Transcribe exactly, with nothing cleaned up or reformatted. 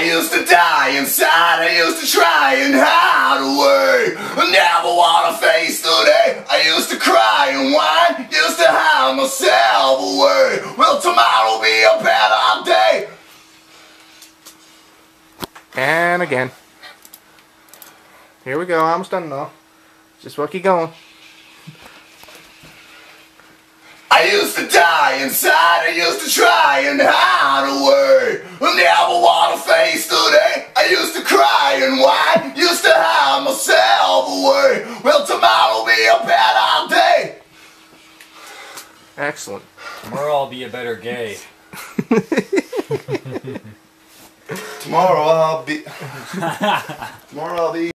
used to die inside, I used to try and hide away. I never want to face the day. I used to cry and whine, used to hide myself away. Well, tomorrow will be a better day. And again. Here we go, almost done now. Just we'll keep going. I used to die inside, I used to try and hide away. I never want to face the day. I used to cry and whine, used to hide myself away. Well, tomorrow will be a better day. Excellent. Tomorrow I'll be a better gay. Tomorrow I'll be... Tomorrow I'll be...